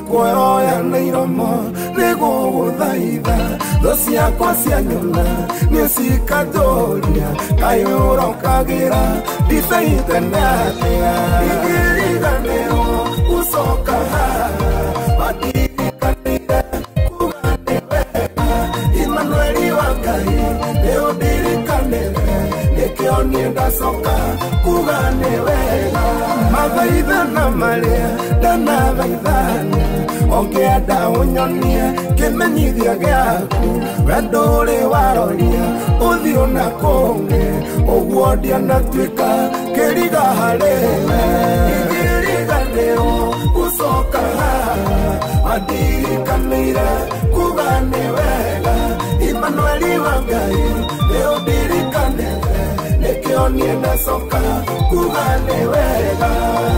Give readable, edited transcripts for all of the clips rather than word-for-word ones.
kuoya na iromo nego thaitha dosia kwasia nyona ni sikatoria kayoro kagira disaita natia igiriganeo usoka badirikanira kuganewe Emmanuel Wangai neodirikanire nikionienda soka kuganewe mathaithana maria dana thaithana ongeenda unyonie kimenyithia giaku wendore waroria uthio na konge uguo ndiana twika kiriga hariwe igiriganeo usoka adirikanire kugane wega Emmanuel Wangai neodirikanire nikionienda soka kugane wega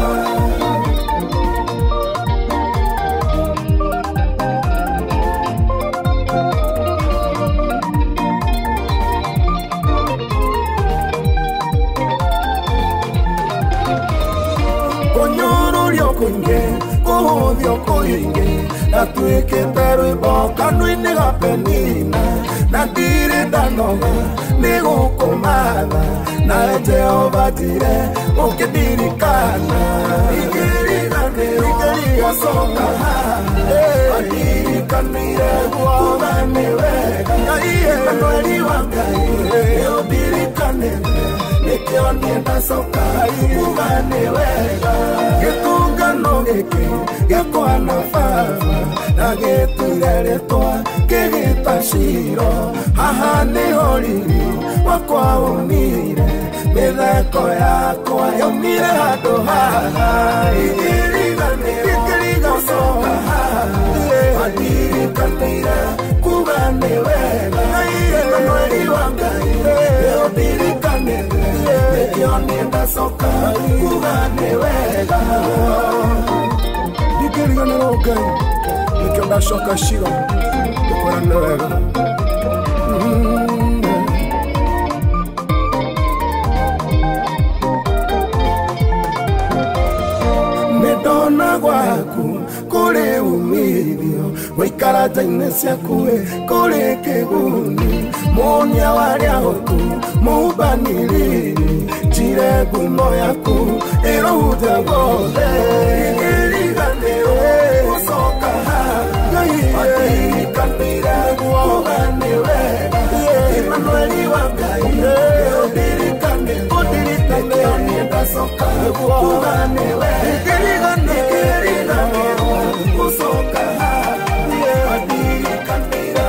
kuhuvyo kuingi natwikite rwimbo kanua-ini ga Penina na ndiri ndanoga ni gukumatha na Jehova njire ukindirikana igiriganiro ucoka andirikanire kugane wega Emmanuel Wangai niundirikanire nikio nienda soka kugane wega gitungano giki gikwana baba na gitureretwa kigita ciro haha niho riri wakwa umire mitheko yakwa yaumire handu haha igiriganiro soka andirikanire kugane wega Emmanuel Wangai niundirikanire nikio nienda soka kugane wega igiriganiro Ngai nikio ndacoka ciro kugane wega nindona gwaku kuri umithio guikara nja-ini ciaku kuri kiguni munia waria hotu mubaniriri njire ngumo yaku iruhute guothe igiriganiro ucoka adirikanire kugane wega Emmanuel Wangai niundirikanire nikio nienda soka kugane wega igiriganiro ucoka adirikanire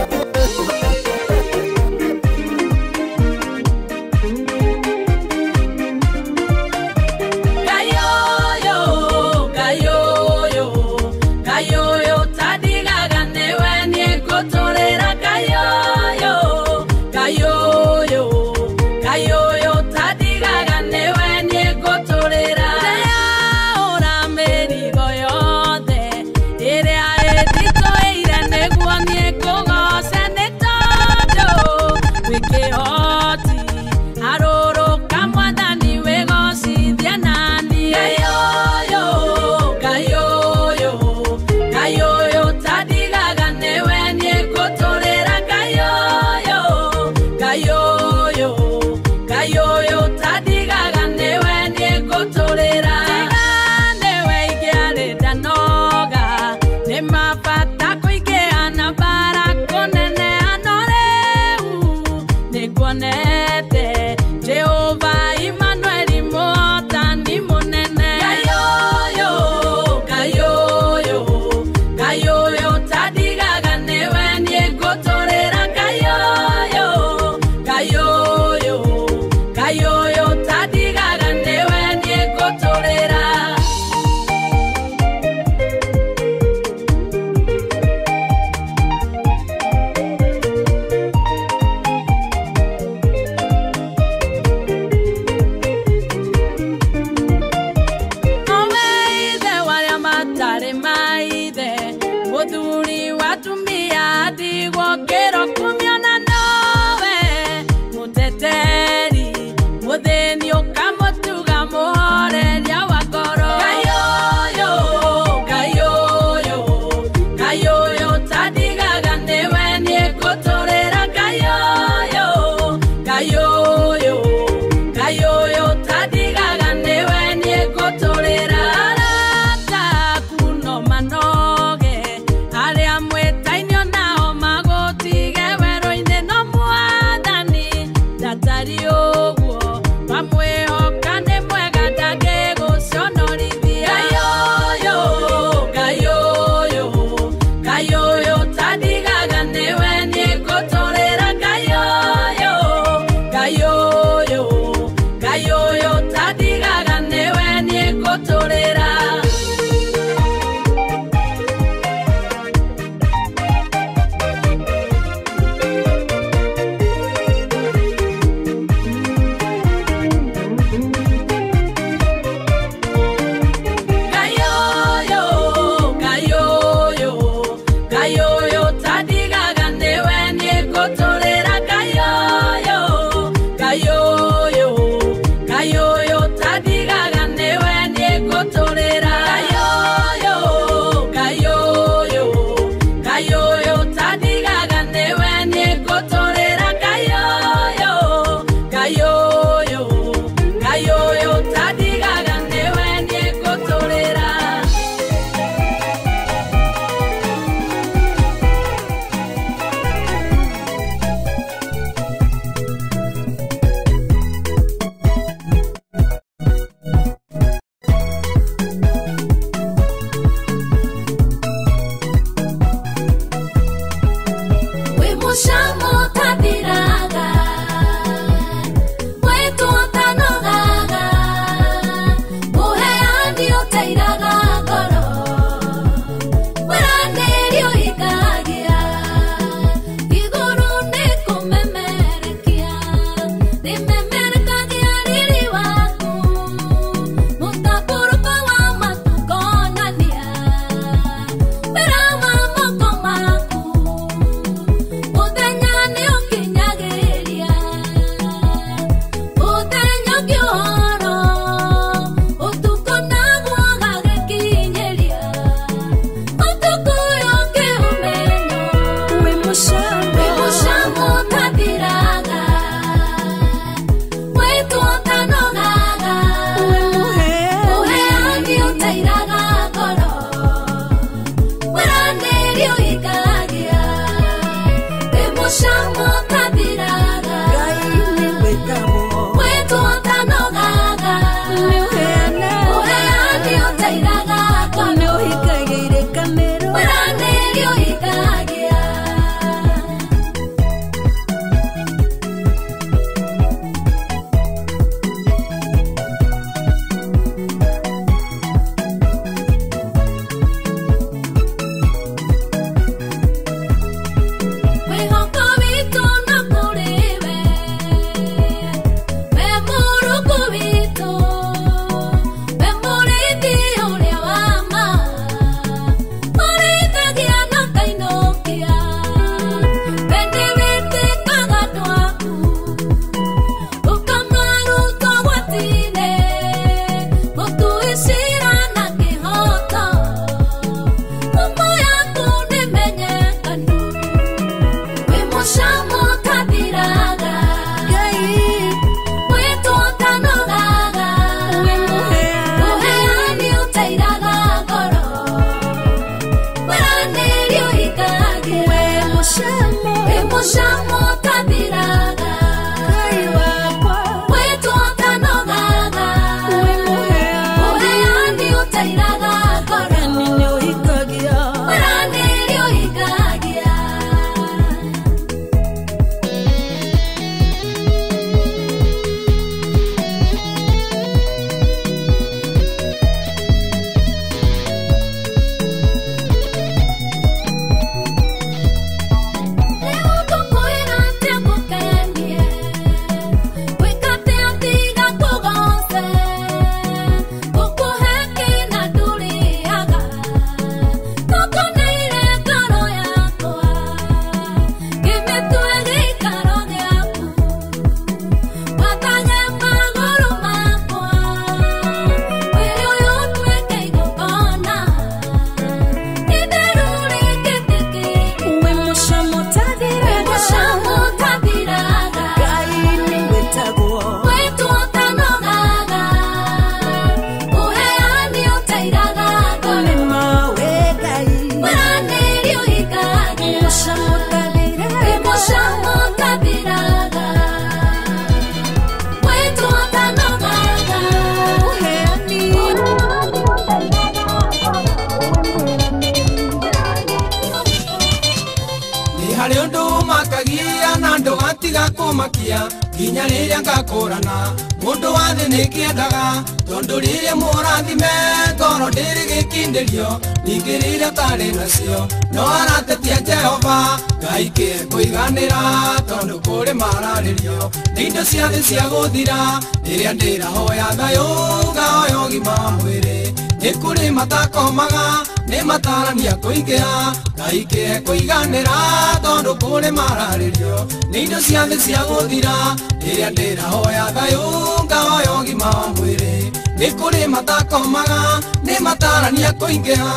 gakumakia nginya riria ngakurana mundu wa thi nikiendaga tondu riria murathime ngoro ndiri gikindirio ningi riria tari nacio no aratetia Jehova Ngai kũiganĩra tondu kũrĩ mararĩrio nĩ indo cia thĩ cia gũthira rĩrĩa ndĩrahoya thayũ ngahoya ũgima wa mwĩrĩ nĩ kũrĩ matakomaga nĩ matarania kũingĩha Ngai kũiganĩra tondu kũrĩ mararĩrio nĩ indo cia thĩ cia gũthira rĩrĩa ndĩrahoya thayũ ngahoya ũgima wa mwĩrĩ nĩ kũrĩ matakomaga nĩ matarania kũingĩha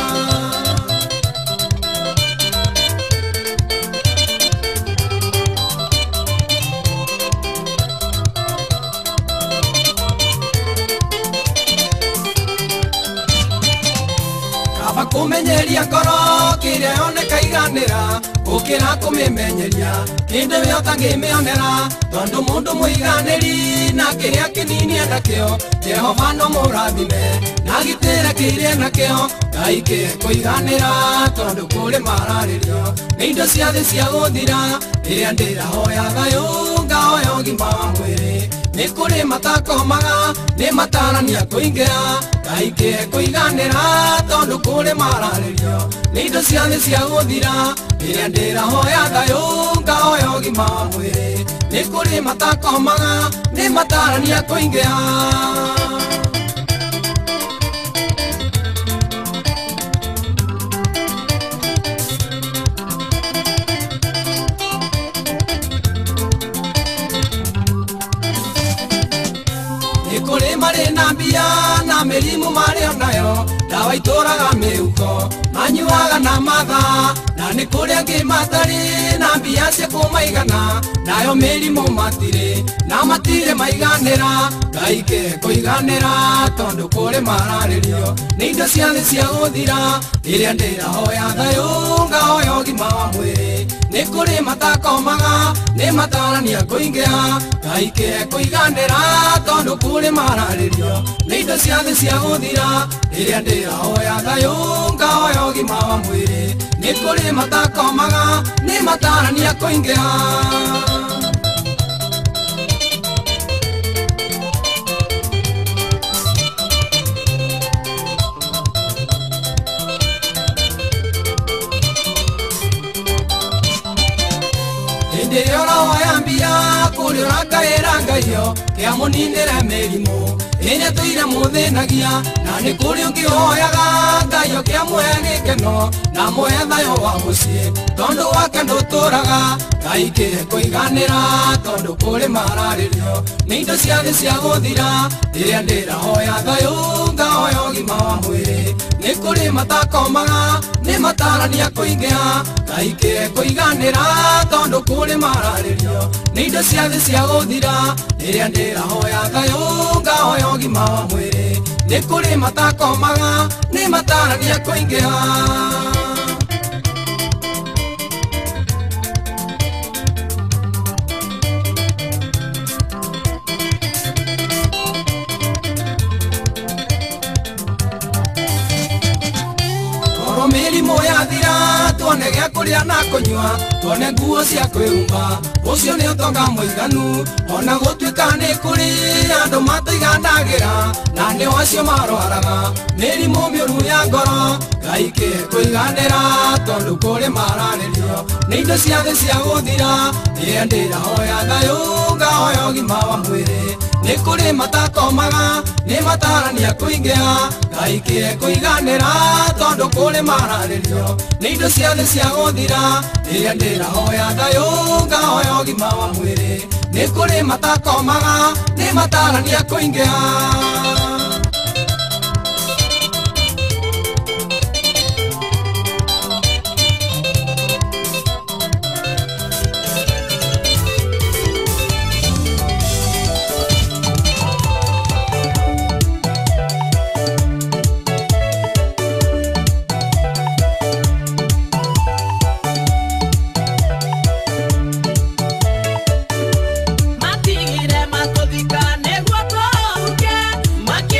kumenyeria ngoro kiria yoneka iganira gukira kumimenyeria kinde yota ngimionera tondu mundu muiganiri na kiria kinini endakio Jehova no murathime na gitira kiria nakio Ngai kũiganĩra tondu kũrĩ mararĩrio nĩ indo cia thĩ cia gũthira rĩrĩa ndĩrahoya thayũ ngahoya ũgima wa mwĩrĩ nĩ kũrĩ matakomaga nĩ matarania kũingĩha Ngai kũiganĩra tondu kũrĩ mararĩrio nĩ indo cia thĩ cia gũthira rĩrĩa ndĩrahoya thayũ ngahoya ũgima wa mwĩrĩ nĩ kũrĩ matakomaga nĩ matarania kũingĩha na mbia na mĩrimũ marĩ onayo ndawa itũraga mĩhuko manyuaga na mathaa na nĩ kũrĩ angĩ matarĩ na mbia cia kũmaigana nayo mĩrimũ matirĩ na matirĩ maiganĩra Ngai kũiganĩra tondu kũrĩ mararĩrio nĩ indo cia thĩ cia gũthira rĩrĩa ndĩrahoya thayũ ngahoya ũgima wa mwĩrĩ nĩ kũrĩ matakomaga nĩ matarania kũingĩha Ngai kũiganĩra tondu kũrĩ mararĩrio nĩ indo cia thĩ cia gũthira rĩrĩa ndĩrahoya thayũ ngahoya ũgima wa mwĩrĩ nĩ kũrĩ matakomaga nĩ matarania kũingĩha Kaĩra Ngaio kĩa mũninĩre mĩrimũ ĩrĩa tũire mũthĩnagia na nĩ kũrĩ ũngĩhoyaga Ngaio kĩa mũhe gĩkeno na mũhe thayũ wa mũciĩ tondu wake ndũtũraga Ngai kũiganĩra tondu kũrĩ mararĩrio nĩ indo cia thĩ cia gũthira rĩrĩa ndĩrahoya thayũ ngahoya ũgima wa mwĩrĩ nĩ kũrĩ matakomaga nĩ matarania kũingĩha Ngai kũiganĩra tondu kũrĩ mararĩrio nĩ indo cia thĩ cia gũthira rĩrĩa ndĩrahoya thayũ ngahoya ũgima wa mwĩrĩ nĩ kũrĩ matakomaga nĩ matarania kũingĩha mĩrimũ yathira tuone gĩa kũrĩa na kũnyua tuone nguo cia kwĩhumba ũcio nĩ ũtonga mũiganu ona gũtuĩka nĩ kũrĩ andũ mataiganagĩra na nĩo acio marwaraga mĩrimũ mĩũru ya ngoro Ngai kũiganĩra tondu kũrĩ mararĩrio nĩ indo cia thĩ cia gũthira rĩrĩa ndĩrahoya thayũ ngahoya ũgima wa mwĩrĩ nĩ kũrĩ matakomaga nĩ matarania kũingĩha Ngai kũiganĩra tondu kũrĩ mararĩrio nĩ indo cia thĩ cia gũthira rĩrĩa ndĩrahoya thayũ ngahoya ũgima wa mwĩrĩ nĩ kũrĩ matakomaga nĩ matarania kũingĩha Matigire matũthika nĩguo tũhuke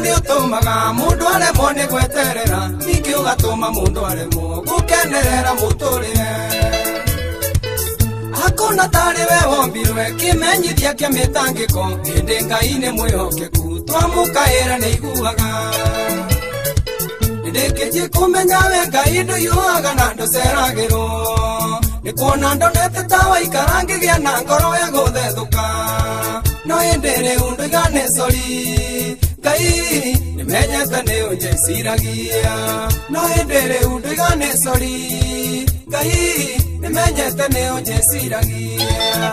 ni utumaga mundu aremwo ni gweterera ningi ugatuma mundu aremwo gukenerera muturire hakuna tari we wombirwe kimenyithia kia mitangiko hindi Ngai ni mwihokeku twamukaira ni iguaga ndikitie kumenya we Ngai nduyuaga na nduceragirwo ni kuona ndonete tawa ikarangigia na ngoro ya guthethuka no indire undigane sori Ngai nimenyete ni unjeciragia no indire undigane sori Ngai nimenyete ni unjeciragia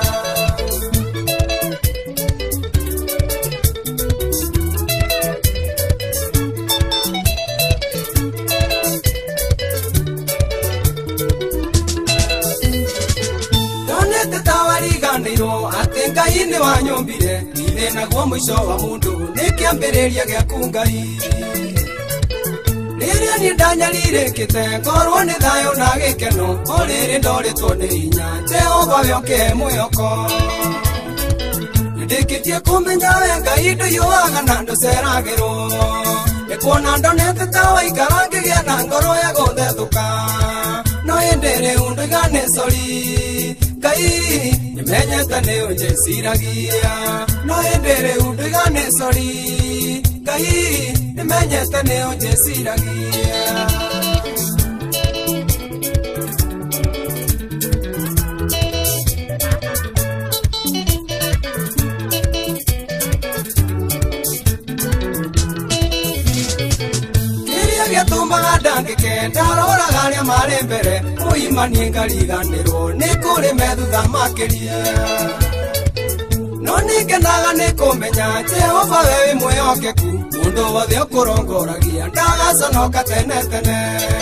ati Ngai ni wanyombire ire naguo mwico wa mundu ni kiambiriria giaku Ngai riria ni ndanyarirekete ngorwo ni thayo na gikeno oriri ndoritwo ni hinya Jehova wioke mwihoko ndikitie kumenya we Ngai nduyuaga na nduceragirwo ni kuona ndonete tawa ikarangigia na ngoro ya guthethuka no indire undigane sori Ngai nimenyete ni unjeciragia no indire undigane sori Ngai nimenyete ni unjeciragia giatumbaga ndangike ndaroraga aria mari mbere muimanie ngariganirwo ni kuri methutha makiria no ningenaga ni kumenya Jehova we mwihokeku mundu wothe ukurongoragia ndagaconoka tene tene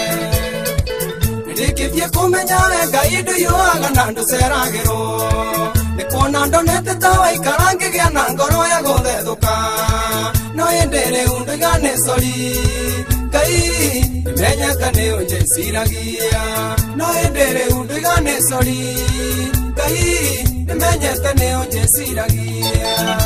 ndikitie kumenya we Ngai nduyuaga na nduceragirwo ni kuona ndonete tawa ikarangigia na ngoro ya guthethuka no indire undigane sori Ngai nimenyete ni unjeciragia no indire undigane sori Ngai nimenyete ni unjeciragia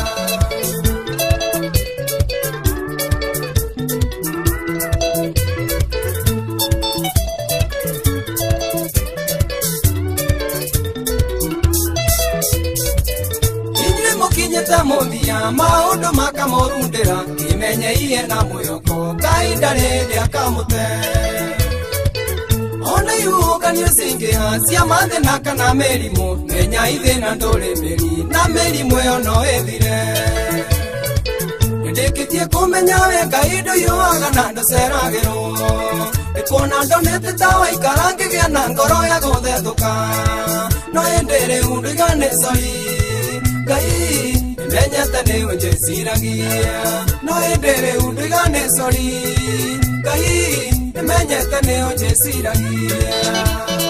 mukinyete muthia maundu makamurundira imenyeire na mwihoko Ngai ndari akamute ona iuganio cingiha cia mathina kana mirimu menya ithina nduri miri na mirimu iyo no ithire ndikitie kumenya we Ngai nduyuaga na nduceragirwo ikuona ndonete tawa ikarangigia na ngoro ya guthethuka no indire undigane sori Ngai nimenyete ni unjeciragia no indire undigane sori Ngai nimenyete ni unjeciragia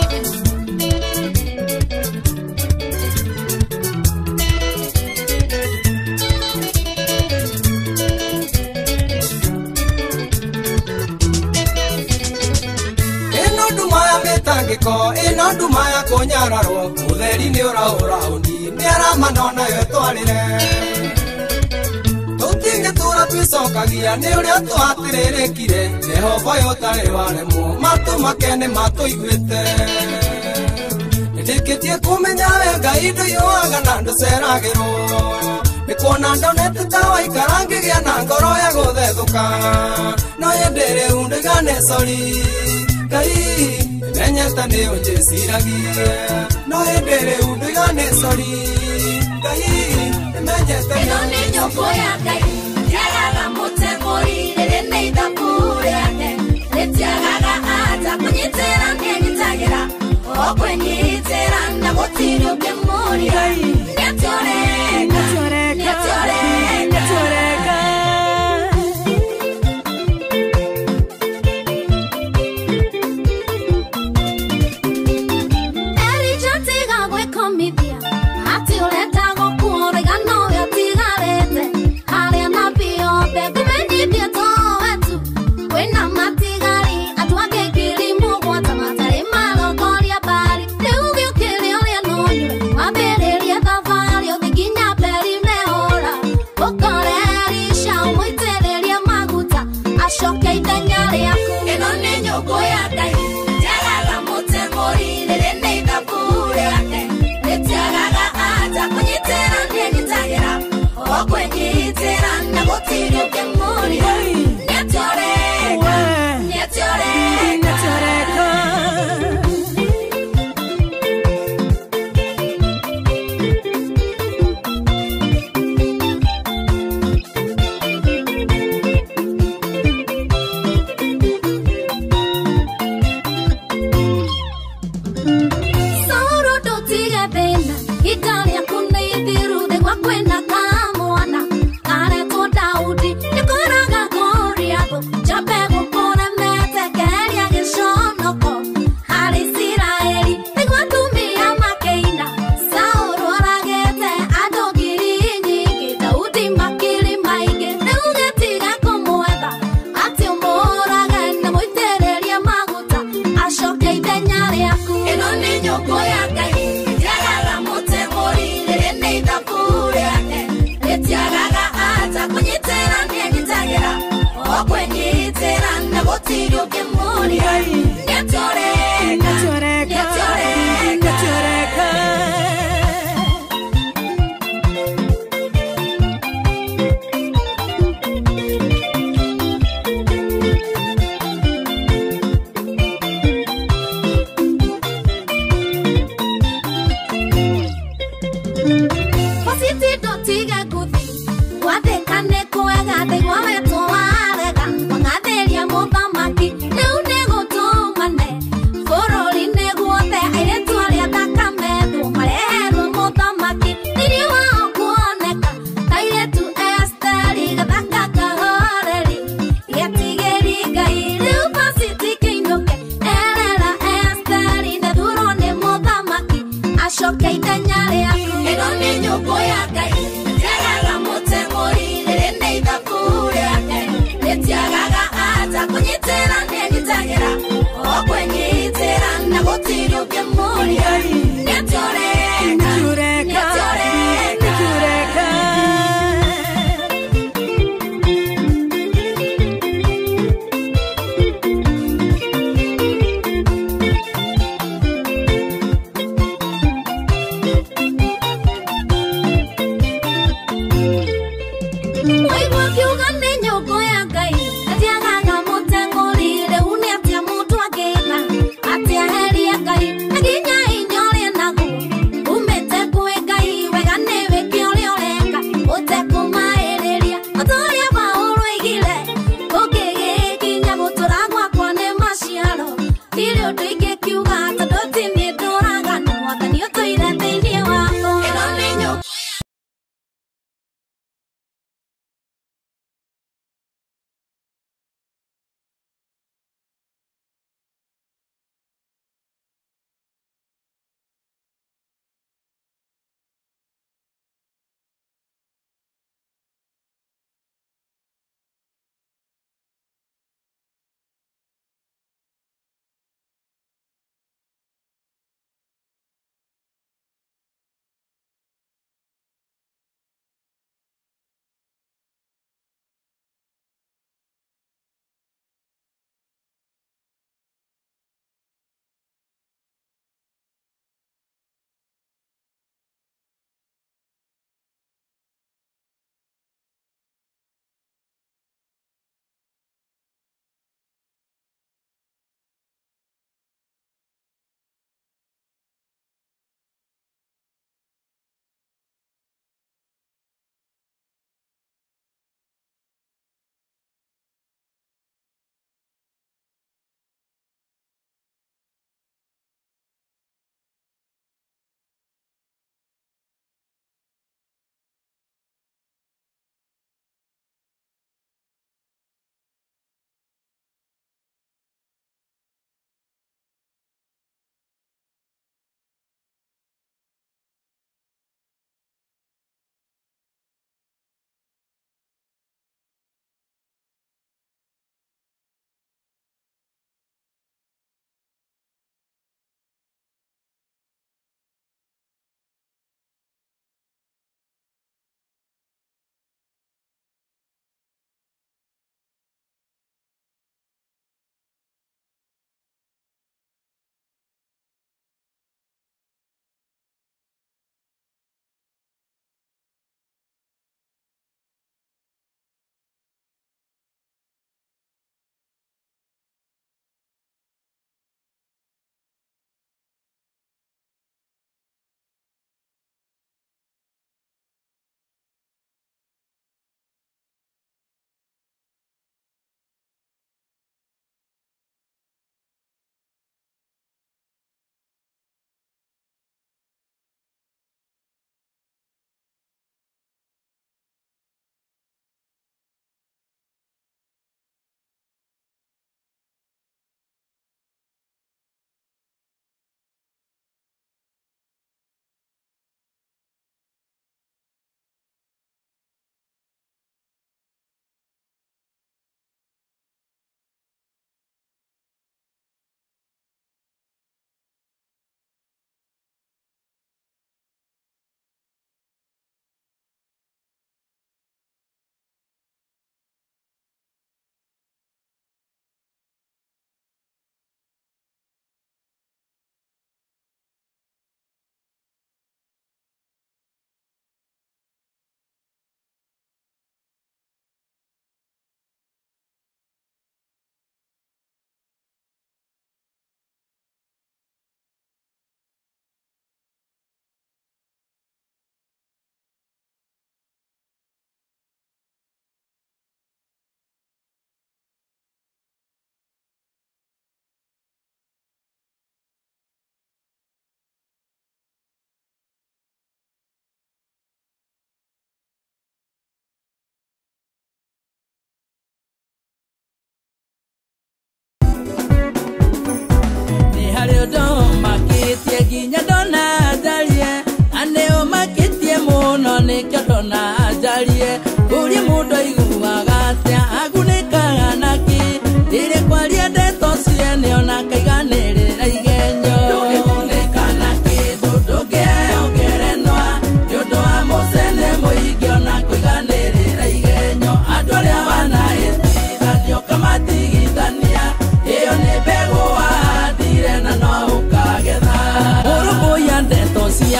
ino nduma ya mitangiko ino nduma ya kunyararwo utheri ni urahuraundi niaramanona yo twarire tutingitura twicokagia ni uria twatiririkire Jehova yotari waremwo matu makene matuiguite ndikitie kumenya we Ngai nduyuaga na nduceragirwo ni kuona ndonete tawa ikarangigia na ngoro ya guthethuka no indire undigane sori Ngai nimenyete ni unjeciragia no indire undigane sori Ngai nimenyete ni nyoko ya Ngai yaraga muteguri riri ni ithabu riake ritiagaga ata kunyitira ngenyitagira okwenyitira na gutiri ungimuria nĩatoreka erijotiga gwikomithia ati uretagwo kuorega no yotigarete haria na biothe kumenyithia towetu wina matigari atwake kilimu gwata matari malogoria bari riu giukiri uria nonywe wambiriria thabu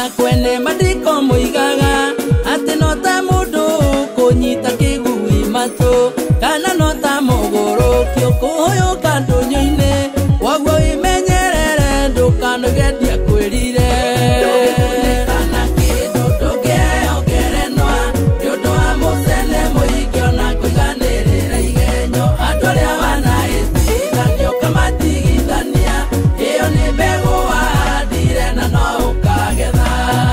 kwene madiko muigaga ati no ta mundu kunyita kigui matu kana no ta muguru kiukuyo kandunyu-ini wagwo imenyerere ndukanogedia kwirire kana kindu ndungiongerenwa niundu wa mucene muingĩ ona kũiganĩrĩra igenyo andũ arĩa wanaĩtigithanio kamatigithania ĩyo nĩ mbegũ wahandire na no ũkagetha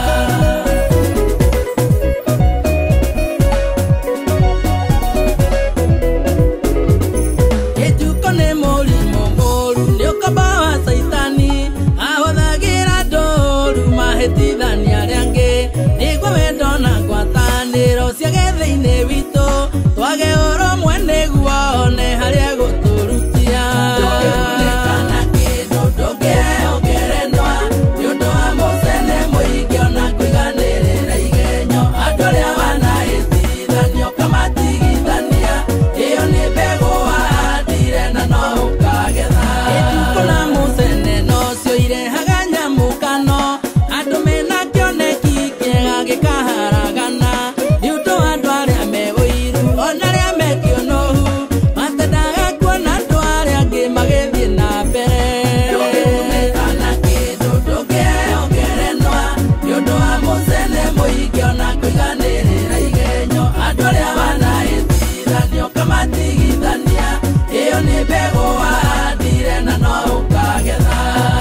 gĩtuko nĩ mũrimũ mũru nĩ ũkamba wa Saitani ahũthagĩra ndũru mahĩtithania arĩa angĩ nĩguo wendo na ngwatanĩro ciage thĩinĩ witũ twage ũrũmwe nĩguo one harĩa gũtũrutia kana kĩndũ ndũngĩongerenwa nĩũndũ wa mũcene mũingĩ ona kũiganĩrĩra igenyo andũ arĩa wanaĩtigithanio kamatigithania ĩyo nĩ mbegũ wahandire na no ũkagetha gĩtuko na mũcene nocio irehaga nyamũkano andũ mena kĩoneki kĩega gĩkaharagana nĩũndũ wa andũ arĩa me ũiru ona arĩa me kĩonohu matendaga kuona andũ arĩa angĩ magĩthiĩ na mbere kana kĩndũ ndũngĩongerenwa nĩũndũ wa mũcene mũingĩ ona kũiganĩrĩra igenyo andũ arĩa wanaĩtigithanio kamatigithania ĩyo nĩ mbegũ wahandire na no ũkagetha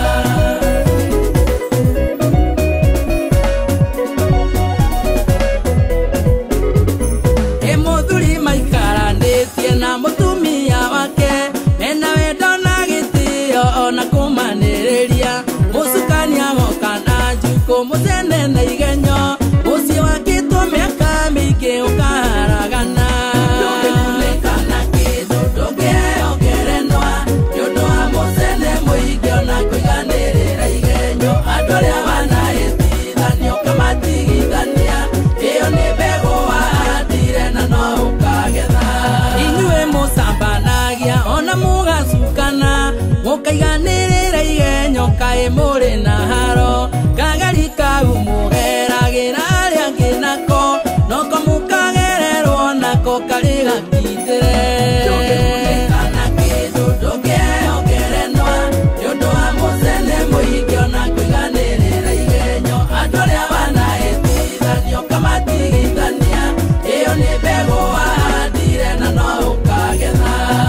mũthuri maikaranĩtie na mũtumia wake mena wendo na gĩtĩo ona kũmanĩrĩria mũcukania moka na njukũ mũcene na igenyo mũciĩ wakĩtwo mĩaka mĩingĩ ũkaharagana kana kĩndũ ndũngĩongerenwa nĩũndũ wa mũcene mũingĩ ona kũiganĩrĩra igenyo andũ arĩa wanaĩtigithanio kamatigithania ĩyo nĩ mbegũ wahandire na no ũkagetha inyuĩ mũcambanagia ona mũgacukana mũkaiganĩrĩra igenyo kaĩ mũrĩ na haro kagari kau mũgeragĩra arĩa angĩ nako noko mũkagererwo nako karĩ gakindĩre kana kĩndũ ndũngĩongerenwa nĩũndũ wa mũcene mũingĩ ona kũiganĩrĩra igenyo andũ arĩa wanaĩtigithanio kamatigithania ĩyo nĩ mbegũ wahandire na no ũkagetha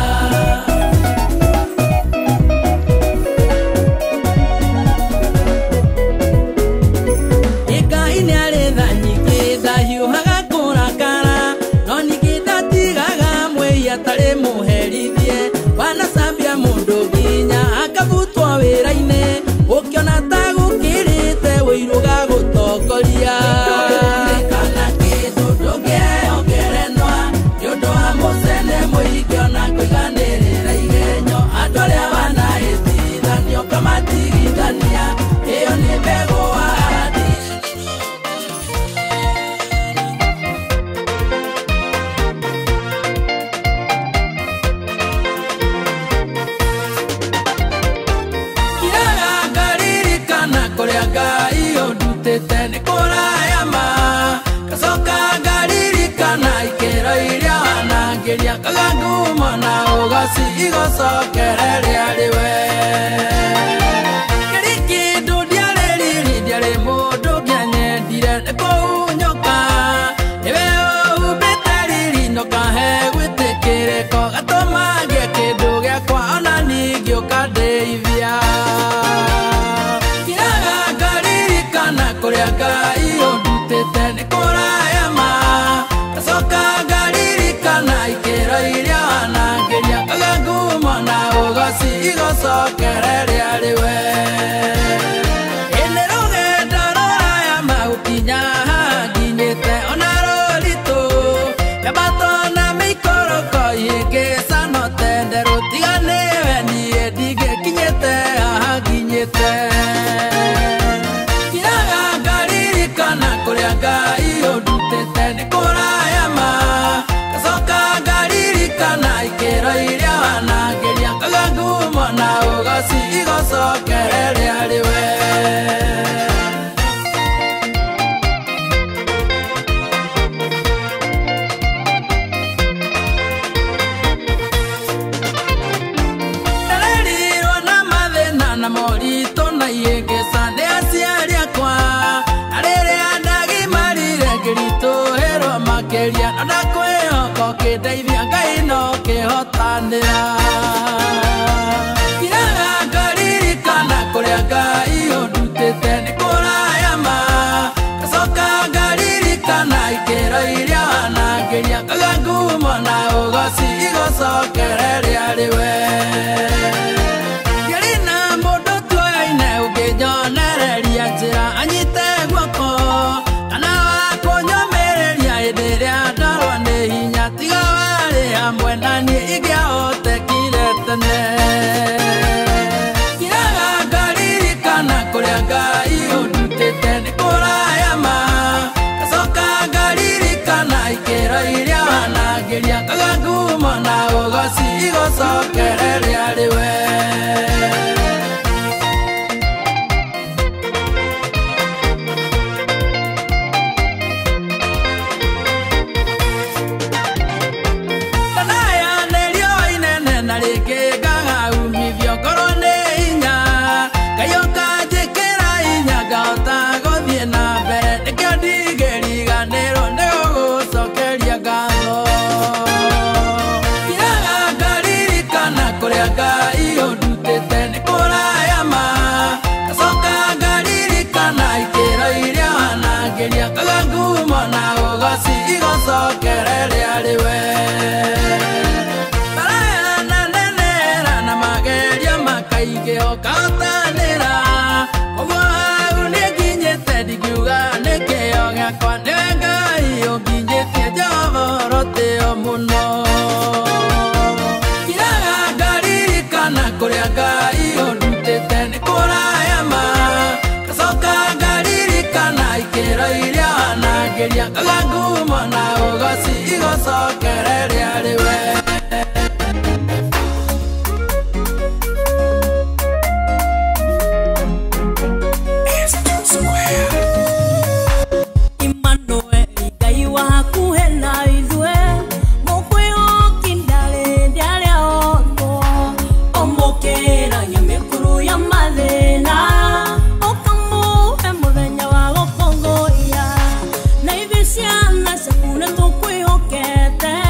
Ngai nĩ arĩ tha nyingĩ ndahiũhaga kũrakara no ningĩ ndatigaga mwĩi atarĩ mũherithie wanacambia mũndũ nginya akabutwo wĩra-inĩ ũkĩona ta gũkĩrĩte wĩiruga gũtongoria kana kĩndũ ndũngĩongerenwa nĩũndũ wa mũcene mũingĩ ona kũiganĩrĩra igenyo andũ arĩa wanaĩtigithanio kamatigithania ĩyo nĩ mbegũ wahandire kiraga ngaririkana kũrĩa Ngai ũndutĩte nĩ kũraya ma gacoka ngaririkana ikĩro iria wanangĩria ngaga ngumo na ũgoci igũcokere rĩarĩwe kĩrĩ kĩndũ ndiarĩ riri ndiarĩ mũndũ ngĩanyendire nĩ kũhunyũka nĩwe ũhumbĩte riri ndokahe gwĩtĩkĩrĩko gatũmange kĩndũ gĩakwa ona ningĩ ũkandeithia kiraga ngaririkana kũrĩa Ngai ũndutĩte nĩ kũraya ma gacoka ngaririkana ikĩro iria wanangĩria ngaga ngumo na ũgoci igũcokere rĩarĩwe ĩnĩ rũgendo rũraya magũkinya haha nginyĩte ona rũritũ mĩambato na mĩikũrũko ihĩngĩca no tende rũtiganĩwe niĩ ndingĩkinyĩte haha nginyĩte kiraga ngaririkana kũrĩa Ngai ũndutĩte nĩ kũraya ma gacoka ngaririkana ikĩro iria wanangĩria ngaga ngumo na ũgoci makihotanira iraga ngaririkana kuria Ngai undutite ni kurayama gacoka ngaririkana ikero iria wanangiria ngaga ngumo na ugoci igocokereria riwe yarina mundu tuoyaine unginyonereria njira anyite guoko kana wakunyomereria hindi iria ndarwa ni hinya tiga wari hamwe nanie ingĩahotekire tene iraga ngaririkana kuria Ngai undutite ni kurayama gacoka ngaririkana ikero iria wanangiria ngaga ngumo na ugoci igocokereria riwe igocokereria riwe barayana nenera na mageria makaingĩho kahotanĩra ũguo hau nĩnginyĩte ndingiuga nĩkĩo gĩakwa nĩwe Ngai ũnginyĩtie Jehova ũrotĩo mũno iraga ngaririkana kũrĩa Ngai ũndutĩte nĩ kũrayama gacoka ngaririkana ikero iria wanangiria ngaga ngumo na ugoci igocokereria riwe Naivisiana se une tu cuijo que te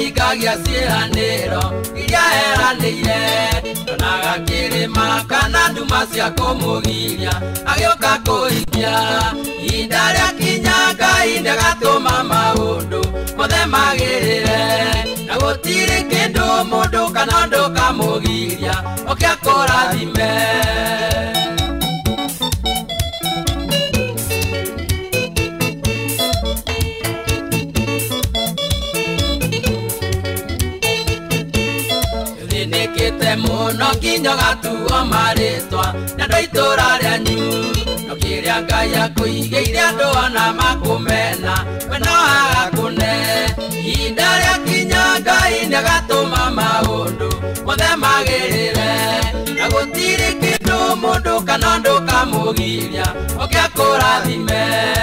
ikagia ciĩranĩro iria eranĩire onaga kĩrĩma kana nduma cia kũmũgiria agĩũka kũhingia ihinda rĩakinya Ngai nĩagatũma maũndũ mothe magĩrĩre na gũtirĩ kĩndũ mũndũ kana ũndũ kamũgiria oke akũrathime Nikite muno kinyo gatuo marĩtwa na andũ itũra rĩanyu no kĩrĩa Ngai akũigĩire andũ ona makũmena we no agakũne ihinda rĩakinya Ngai nĩagatũma maũndũ mothe magĩrĩre na gũtirĩ kĩndũ mũndũ kana ũndũ kamũgiria oke akũrathime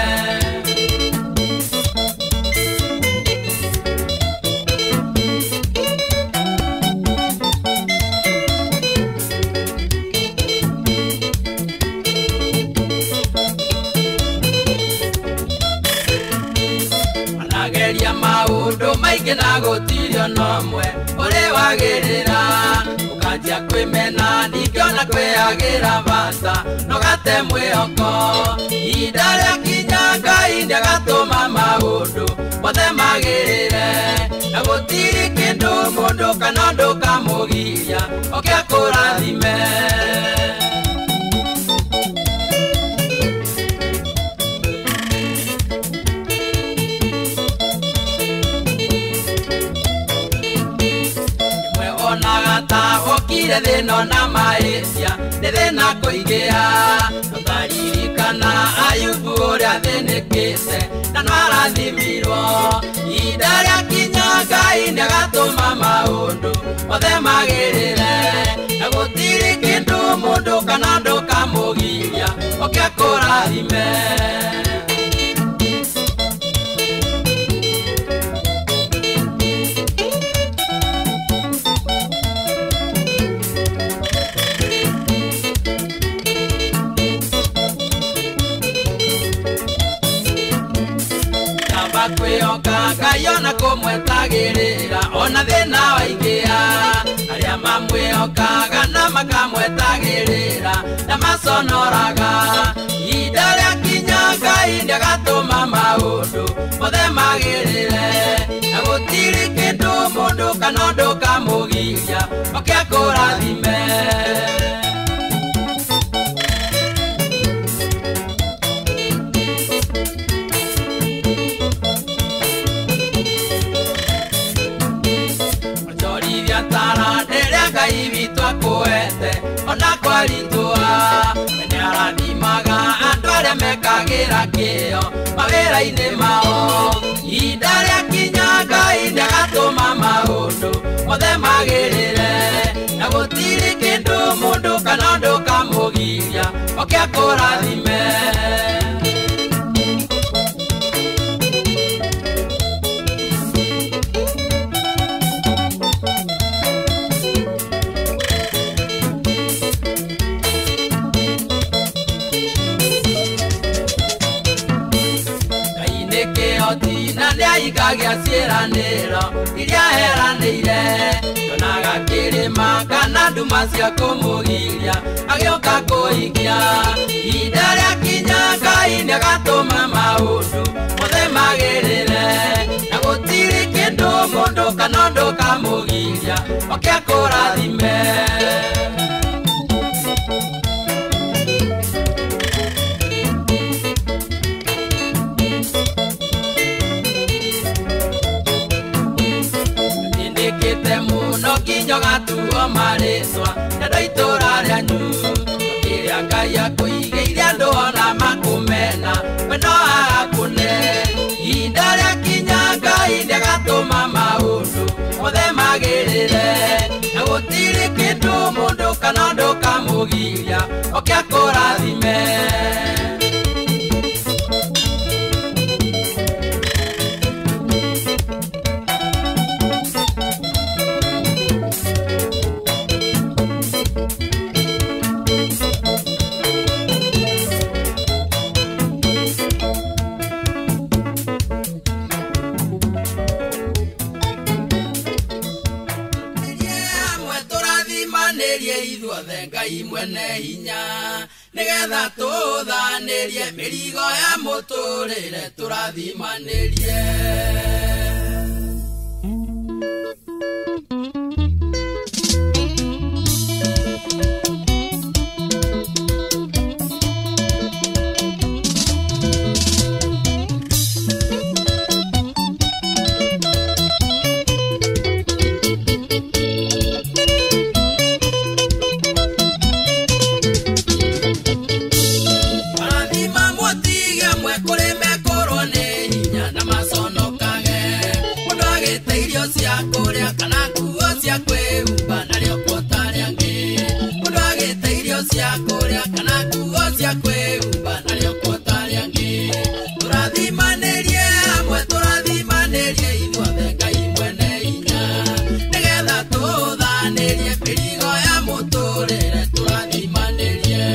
maũndũ maingĩ na gũtirĩ ona ũmwe ũrĩ wagĩrĩra ũkanjia kwĩmena ningĩ ona kwĩagĩra bata no gate mwĩhoko ihinda rĩakinya Ngai nĩagatũma maũndũ mothe magĩrĩre na gũtirĩ kĩndũ mũndũ kana ũndũ kamũgiria oke akũrathime okire thĩno na mahĩtia nĩ thĩna kũingĩha tũtaririkana Ayubu ũrĩa thĩnĩkĩte na no arathimirwo ihinda rĩakinya Ngai nĩagatũma maũndũ mothe magĩrĩre na gũtirĩ kĩndũ mũndũ kana ũndũ kamũgiria oke akũrathime kwĩhoka Ngai ona kũmwetagĩrĩra ona thĩna waingĩha arĩa mamwĩhokaga na makamwetagĩrĩra na maconoraga ihinda rĩakinya Ngai nĩagatũma maũndũ mothe magĩrĩre na gũtirĩ kĩndũ mũndũ kana ũndũ kamũgiria oke akũrathime Ngai witũ akũhete ona kwaritũha we nĩarathimaga andũ arĩa mekagĩra kĩo mawĩra-inĩ mao ihinda rĩakinya Ngai nĩagatũma maũndũ mothe magĩrĩre na gũtirĩ kĩndũ mũndũ kana ũndũ kamũgiria oke akũrathime na nĩaikagia ciĩranĩro iria eranĩire onaga kĩrĩma kana nduma cia kũmũgiria agĩũka kũhingia ihinda rĩakinya Ngai nĩagatũma maũndũ mothe magĩrĩre na gũtirĩ kĩndũ mũndũ kana ũndũ kamũgiria oke akũrathime muno kinyo gatuo marĩtwa na andũ itũra rĩanyu kĩrĩa Ngai akũigĩire andũ ona makũmena we no agakũne ihinda rĩakinya Ngai nĩagatũma maũndũ mothe magĩrĩre na gũtirĩ kĩndũ mũndũ kana ũndũ kamũgiria oke akũrathime tũthimanĩrie ithuothe Ngai mwene hinya nĩgetha tũthanĩrie mĩrigo ya mũtũrĩre tũrathimanĩrie. Kuria kana kuo cia kwĩhumba narĩo kuotaria ngĩ mũndũ agĩte irio cia kũrĩa kana kuo cia kwĩhumba narĩo kuotaria ngĩ tũrathimanĩrie hamwe tũrathimanĩrie ithuothe Ngai mwene hinya nĩgetha tũthanĩrie mĩrigo ya mũtũrĩre tũrathimanĩrie.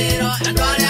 ngwatanĩro andũ arĩa